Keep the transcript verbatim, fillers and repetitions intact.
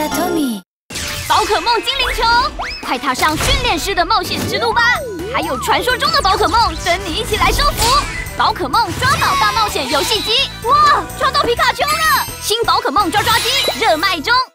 からトミ宝可梦精灵球，快踏上训练师的冒险之路吧！还有传说中的宝可梦等你一起来收服。宝可梦抓宝大冒险游戏机，哇，抓到皮卡丘了！新宝可梦抓抓机热卖中。